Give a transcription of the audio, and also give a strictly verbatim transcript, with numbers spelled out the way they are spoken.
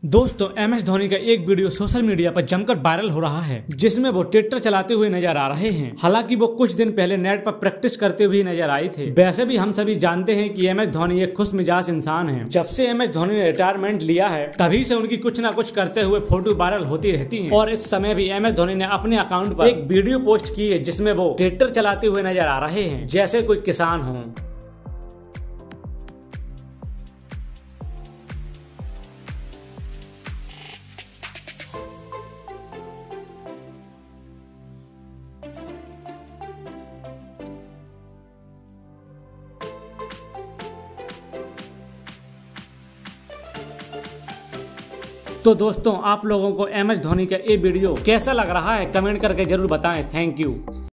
दोस्तों M S Dhoni का एक वीडियो सोशल मीडिया पर जमकर वायरल हो रहा है, जिसमें वो ट्रैक्टर चलाते हुए नजर आ रहे हैं। हालांकि वो कुछ दिन पहले नेट पर प्रैक्टिस करते हुए नजर आए थे। वैसे भी हम सभी जानते हैं कि एम एस धोनी एक खुश मिजाज इंसान है। जब से एम एस धोनी ने रिटायरमेंट लिया है, तभी से उनकी कुछ न कुछ करते हुए फोटो वायरल होती रहती है। और इस समय भी एम एस धोनी ने अपने अकाउंट पर एक वीडियो पोस्ट की है, जिसमें वो ट्रैक्टर चलाते हुए नजर आ रहे हैं, जैसे कोई किसान हो। तो दोस्तों आप लोगों को एम एस धोनी का ये वीडियो कैसा लग रहा है, कमेंट करके जरूर बताएं। Thank you.